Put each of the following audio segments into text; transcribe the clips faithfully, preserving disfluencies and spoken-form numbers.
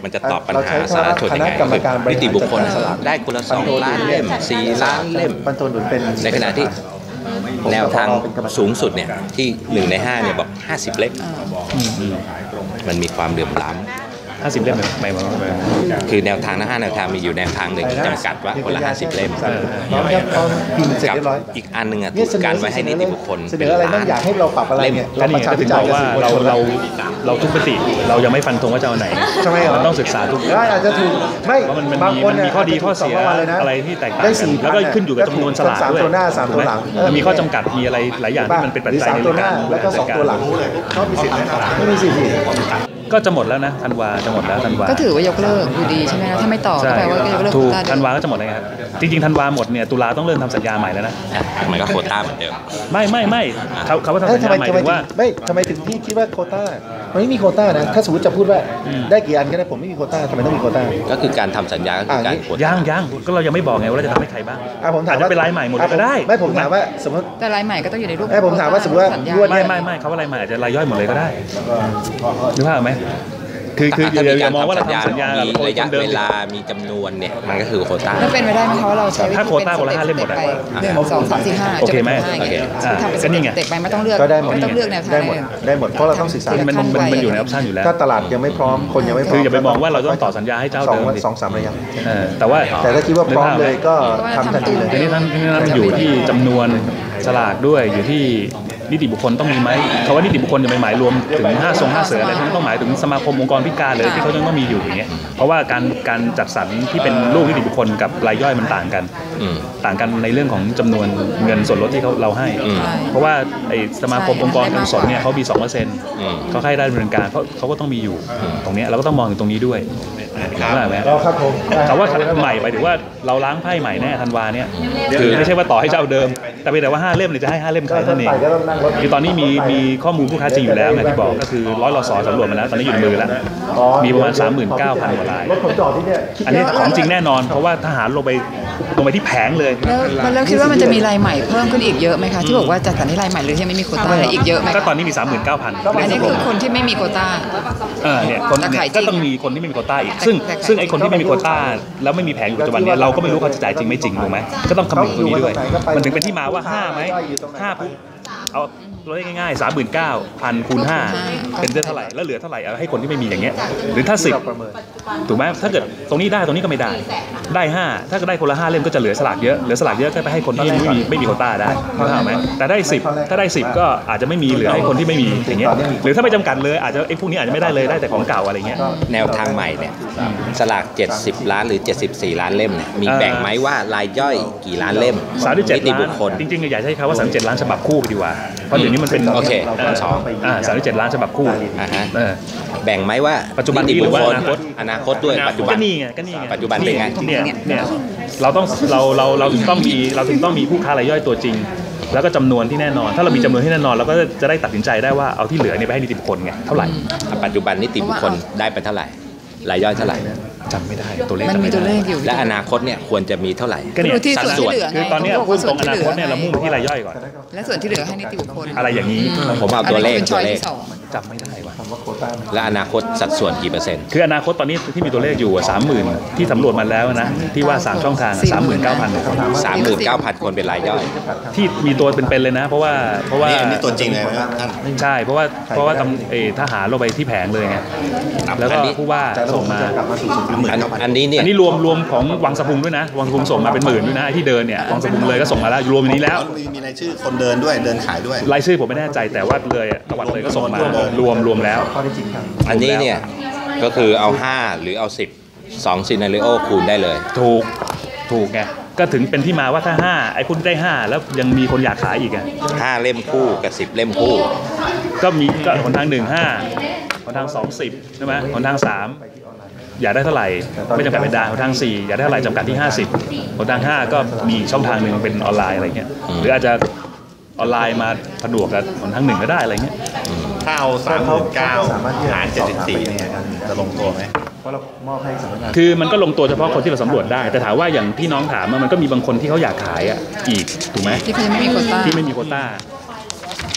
มันจะตอบปัญหาสาธารณชนยังไงนิติบุคคลได้คนละสองล้านเล่มสี่ล้านเล่มในขณะที่แนวทางสูงสุดเนี่ยที่หนึ่งในห้าเนี่ยบอกห้าสิบเล่มมันมีความเหลื่อมล้ำห้าสิบเล่มไม่มาคือแนวทางทั้งห้าแนวทางมีอยู่แนวทางหนึ่งจำกัดว่าคนละห้าสิบเล่มกับอีกอันหนึ่งอ่ะถูกการไว้ให้นิติบุคคลเสนออะไรบ้างอยากให้เราปรับอะไรเนี่ยก็นี่ก็ถึงบอกว่าเราเราเราทุกปฏิเรายังไม่ฟันธงว่าจะเอาไหนใช่ไหมมันต้องศึกษาทุกได้อาจจะถูกไม่บางคนมีข้อดีข้อเสียอะไรที่แตกต่างกันแล้วก็ขึ้นอยู่กับจำนวนสลากด้วยสามตัวหน้าสามตัวหลังมีข้อจำกัดมีอะไรหลายอย่างที่มันเป็นปัจจัยในการแล้วก็สองตัวหลังเขามีสิทธิ์ไม่มีสิทธิ์ก็จะหมดแล้วนะธันวาจะหมดแล้วธันวาก็ถือว่ายกเลิกอยู่ดีใช่ไหมถ้าไม่ต่อก็แปลว่ายกเลิกถูกธันวาก็จะหมดเลยครับจริงๆธันวาหมดเนี่ยตุลาต้องเริ่มทำสัญญาใหม่แล้วนะมันก็โควต้าเหมือนเดิมไม่ไม่ไม่เขาเขาว่าทำสัญญาใหม่ถึงว่าไม่ทำไมถึงพี่คิดว่าโควต้ามันไม่มีโควต้านะถ้าสมมติจะพูดว่าได้กี่อันก็ได้ผมไม่มีโควต้าทำไมต้องมีโควต้าก็คือการทำสัญญาก็คือการโควต้ายังยังก็เรายังไม่บอกไงว่าเราจะทำให้ใครบ้างอาจจะเป็นรายใหม่หมดก็ได้ไม่ผมถามว่าสมมติแต่รายใหม่ก็ต้องอยู่ในรูปไม่ผมถามว่าสมมติว่าไม่ไม่ไม่เขาว่ารายใหม่อาจจะรายย่อยหมดเลยก็ได้นึกภาพไหมคือคืออย่ามองว่าเราทำสัญญามีระยะเวลามีจำนวนเนี่ยมันก็คือโควต้าแล้วเป็นไปได้ไหมคะว่าเราใช้ถ้าโควต้าคนละห้าเล่มหมดหนึ่งสองสามสี่ห้าโอเคไหมโอเคทำเป็นสเต็ปไปไม่ต้องเลือกไม่ต้องเลือกแนวทางได้หมดได้หมดเพราะเราต้องศึกษามันมันอยู่ในออปชั่นอยู่แล้วถ้าตลาดยังไม่พร้อมคนยังไม่พร้อมคืออย่าไปมองว่าเราต้องต่อสัญญาให้เจ้าเดิมสองสามระยะแต่ว่าแต่ถ้าคิดว่าพร้อมเลยก็ทำทันทีเลยทีนี้ท่านท่านอยู่ที่จำนวนสลากด้วยอยู่ที่นิติบุคคลต้องมีไหมเขาว่านิติบุคคลจะไม่หมายรวมถึงห้าทรงห้าเสืออะไรทั้งต้องหมายถึงสมาคมองค์กรพิการเลยที่เขาต้องมีอยู่อย่างเงี้ยเพราะว่าการการจัดสรรที่เป็นลูกนิติบุคคลกับรายย่อยมันต่างกันต่างกันในเรื่องของจำนวนเงินส่วนลดที่เขาเราให้เพราะว่าไอ้สมาคมองค์กรกุศลเนี่ยเขามีสองเปอร์เซ็นต์เขาให้ได้ดำเนินการเพราะเขาก็ต้องมีอยู่ตรงนี้เราก็ต้องมองถึงตรงนี้ด้วยเข้าใจไหมเขาว่าใหม่ไปถึงว่าเราล้างไพ่ใหม่แน่ธันวาเนี่ยคือไม่ใช่ว่าต่อให้เจ้าเดิมแต่เป็นแต่ว่าห้าเล่มเนี่ยจะให้ห้าเล่มใครนั่นเองคือตอนนี้มีมีข้อมูลผู้ค้าจริงอยู่แล้วไงที่บอกก็คือร้อยรอสอสำรวจมาแล้วตอนนี้อยู่ในมือแล้วมีประมาณ สามหมื่นเก้าพัน กว่ารายอันนี้ของจริงแน่นอนเพราะว่าทหารลงไปลงไปที่แผงเลยแล้วแล้วคิดว่ามันจะมีรายใหม่เพิ่มขึ้นอีกเยอะไหมคะที่บอกว่าจัดสรรให้รายใหม่หรือยังไม่มีโควต้าอีกเยอะไหมก็ตอนนี้มี สามหมื่นเก้าพันอันนี้คือคนที่ไม่มีโควต้าเออเนี่ยคนก็ต้องมีคนที่ไม่มีโควต้าอีกซึ่งซึ่งไอ้คนที่ไม่มีโควต้าแล้วไม่มีแผงอยู่ปัจจุบันเนี่ยเราก็ไม่รู้เขาจะจ่ายจริงไม่จริงถูกไหมก็ต้องคำนึงตรงนี้ด้วยมันถึงเป็นที่มาว่าห้าไหมห้าปุ๊บเอาเราได้ง่ายๆ สามหมื่นเก้าพัน คูณห้าเป็นเท่าไหร่แล้วเหลือเท่าไหร่เอาให้คนที่ไม่มีอย่างเงี้ยหรือถ้าสิบถูกไหมถ้าเกิดตรงนี้ได้ตรงนี้ก็ไม่ได้ได้ห้าถ้าก็ได้คนละห้าเล่มก็จะเหลือสลากเยอะเหลือสลากเยอะก็ไปให้คนที่ไม่มีไม่มีโควต้าได้เข้าใจไหมแต่ได้สิบถ้าได้สิบก็อาจจะไม่มีเหลือให้คนที่ไม่มีอย่างเงี้ยหรือถ้าไม่จำกัดเลยอาจจะไอ้พวกนี้อาจจะไม่ได้เลยได้แต่ของเก่าอะไรเงี้ยแนวทางใหม่เนี่ยสลากเจ็ดสิบล้านหรือเจ็ดสิบสี่ล้านเล่มเนี่ยมีแบ่งไหมว่ารายย่อยกี่ล้านเล่มสามสิบเจ็ดล้านจริงๆอยากใช้คำว่าสามสิบเจ็ดล้านฉบับคู่ดีกว่าเพราะเดี๋ยวนี้มันเป็นโอเคสองอ่าสามสิบเจ็ดล้านฉบับคู่อ่าฮะแบ่งไหมว่าปัจจุบันนี้หรือว่าอนาคตอนาคตด้วยปัจจุบันก็นี่ไงก็นี่ไงปัจจุบันเป็นไงเนี่ยเนี่ยเราต้องเราเราเราถึงต้องมีเราถึงต้องมีผู้ค้ารายย่อยตัวจริงแล้วก็จำนวนที่แน่นอนถ้าเรามีจำนวนที่แน่นอนเราก็จะได้ตัดสินใจได้ว่าเอาที่เหลือเนี่ยไปให้นิติบุคคลไงเท่าไหร่ปัจจุบันนิติบุคคลได้ไปเท่าไหร่รายย่อยเท่าไหร่จำไม่ได้ตัวเลขมันมีตัวเลขอยู่และอนาคตเนี่ยควรจะมีเท่าไหร่ก็เนี่ยสัดส่วนคือตอนนี้พูดตรงอนาคตเนี่ยเรามุ่งไปที่รายย่อยก่อนและส่วนที่เหลือให้นิติบุคคลอะไรอย่างนี้ผมเอาตัวเลขตัวเลขจำไม่ได้ว่ะและอนาคตสัดส่วนกี่เปอร์เซ็นต์คืออนาคตตอนนี้ที่มีตัวเลขอยู่สามหมื่นที่สำรวจมาแล้วนะที่ว่าสามช่องทางสามหมื่นเก้าพันสามหมื่นเก้าพันคนเป็นรายย่อยที่มีตัวเป็นๆเลยนะเพราะว่าเพราะว่านี่ตัวจริงเลยครับท่านใช่เพราะว่าเพราะว่าทหารลงไปที่แผงเลยไงแล้วก็ผู้ว่าส่งมาอันนี้เนี่ยอันนี้รวมรวมของวังสะพุงด้วยนะวังสะพุงส่งมาเป็นหมื่นด้วยนะที่เดินเนี่ยวังสะพุงเลยก็ส่งมาแล้วรวมนี้แล้วมีรายชื่อคนเดินด้วยเดินขายด้วยรายชื่อผมไม่แน่ใจแต่ว่าเลยจังหวัดเลยก็ส่งมารวมรวมแล้วอันนี้เนี่ยก็คือเอาห้าหรือเอาสิบสองซีนาริโอคูณได้เลยถูกถูกไงก็ถึงเป็นที่มาว่าถ้าห้าไอ้คุณได้ห้าแล้วยังมีคนอยากขายอีกอ่ะห้าเล่มคู่กับสิบเล่มคู่ก็มีก็คนทางหนึ่งห้าคนทางสองสิบใช่ไหมคนทางสามอยากได้เท่าไหร่ไม่จำกัดเป็นดาวคนทางสี่อยากได้เท่าไหร่จำกัดที่ห้าสิบคนทางห้าก็มีช่องทางหนึ่งเป็นออนไลน์อะไรเงี้ยหรืออาจจะออนไลน์มาผนวกกับคนทางหนึ่งก็ได้อะไรเงี้ยถ้าเอาสามหมื่นเก้าหารเจ็ดสิบสี่เนี่ยจะลงตัวไหมเพราะเรามอบให้สำนักงานคือมันก็ลงตัวเฉพาะคนที่เราสำรวจได้แต่ถามว่าอย่างที่น้องถามมันก็มีบางคนที่เขาอยากขายอ่ะอีกถูกไหมที่ไม่มีโควต้าที่ไม่มีโควต้า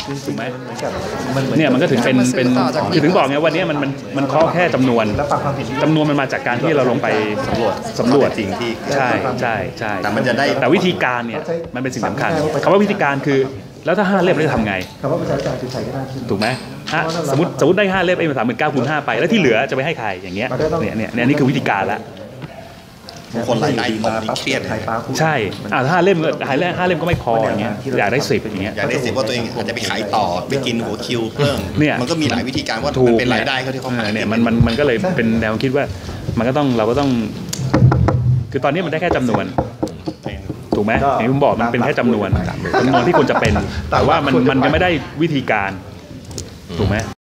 ถูกไหมเหมือนกับมันเหมือนเนี่ยมันก็ถึงเป็นมาซื้อเป็นต่อจากคือถึงบอกไงวันนี้มันมันมันเคาะแค่จำนวนแล้วฟังความเห็นจำนวนมันมาจากการที่เราลงไปสำรวจสำรวจจริงที่ใช่ใช่ใช่แต่มันจะได้แต่วิธีการเนี่ยมันเป็นสิ่งสำคัญคำว่าวิธีการคือแล้วถ้าห้าเล่มเราจะทำไงคำว่าประชาธิปไตยคือใช้ก็ได้ขึ้นถูกไหมฮะสมมติสมมติได้ห้าเล่มเอ็มสามหมื่นเก้าคูณห้าไปแล้วที่เหลือจะไปให้ใครอย่างเงี้ยเนี่ยเนี่ยเนี่ยนี่คือวิธีการละคนรายได้ตกนี่เครียดเลยใช่อ่าถ้าห้าเล่มก็ห้าเล่มห้าเล่มก็ไม่พออย่างเงี้ยอยากได้สิบอย่างเงี้ยอยากได้สิบว่าตัวเองอาจจะไปขายต่อไปกินหัวคิวเพิ่มเนี่ยมันก็มีหลายวิธีการว่าถูมันกเป็นรายได้เขาที่เขาหาเนี่ยมันมันมันก็เลยเป็นแนวคิดว่ามันก็ต้องเราก็ต้อง คือตอนนี้มันได้แค่จำนวนถูกไหมอย่างที่ผมบอกมันเป็นแค่จำนวนจำนวนที่ควรจะเป็น แต่ว่ามันมันยังไม่ได้วิธีการถูกไหม